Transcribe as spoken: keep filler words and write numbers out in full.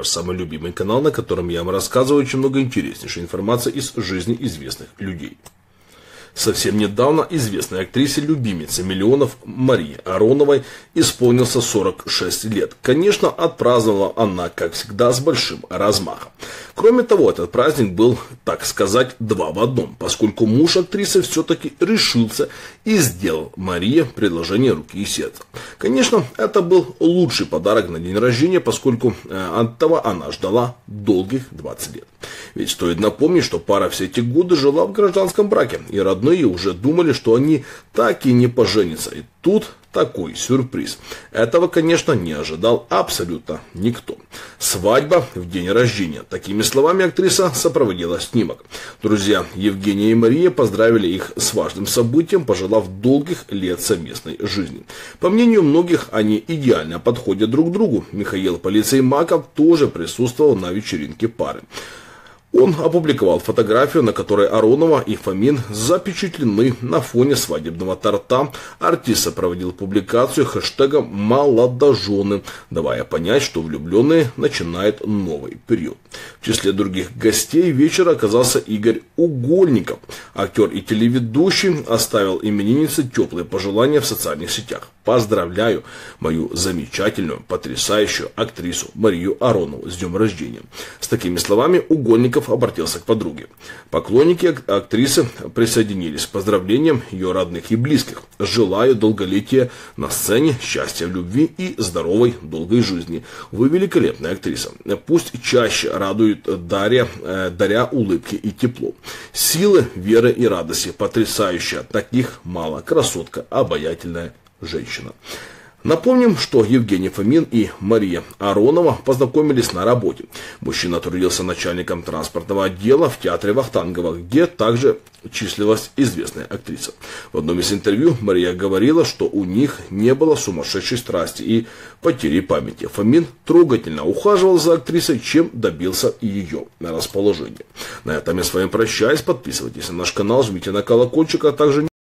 ваш самый любимый канал, на котором я вам рассказываю очень много интереснейшей информации из жизни известных людей. Совсем недавно известной актрисе, любимице миллионов Марии Ароновой исполнился сорок шесть лет. Конечно, отпраздновала она, как всегда, с большим размахом. Кроме того, этот праздник был, так сказать, два в одном, поскольку муж актрисы все-таки решился и сделал Марии предложение руки и сердца. Конечно, это был лучший подарок на день рождения, поскольку этого она ждала долгих двадцать лет. Ведь стоит напомнить, что пара все эти годы жила в гражданском браке, и родные уже думали, что они так и не поженятся. И тут такой сюрприз. Этого, конечно, не ожидал абсолютно никто. Свадьба в день рождения. Такими словами актриса сопроводила снимок. Друзья Евгения и Мария поздравили их с важным событием, пожелав долгих лет совместной жизни. По мнению многих, они идеально подходят друг другу. Михаил Полицей Маков тоже присутствовал на вечеринке пары. Он опубликовал фотографию, на которой Аронова и Фомин запечатлены на фоне свадебного торта. Артист проводил публикацию хэштегом «молодожены», давая понять, что влюбленные начинают новый период. В числе других гостей вечера оказался Игорь Угольников. Актер и телеведущий оставил имениннице теплые пожелания в социальных сетях. Поздравляю мою замечательную, потрясающую актрису Марию Аронову с днем рождения. С такими словами Угольников обратился к подруге. Поклонники актрисы присоединились к поздравлениям ее родных и близких. Желаю долголетия на сцене, счастья в любви и здоровой, долгой жизни. Вы великолепная актриса. Пусть чаще радует даря, даря улыбки и тепло. Силы, веры и радости. Потрясающая. Таких мало. Красотка, обаятельная женщина. Напомним, что Евгений Фомин и Мария Аронова познакомились на работе. Мужчина трудился начальником транспортного отдела в театре Вахтангова, где также числилась известная актриса. В одном из интервью Мария говорила, что у них не было сумасшедшей страсти и потери памяти. Фомин трогательно ухаживал за актрисой, чем добился ее расположения. На этом я с вами прощаюсь. Подписывайтесь на наш канал, жмите на колокольчик, а также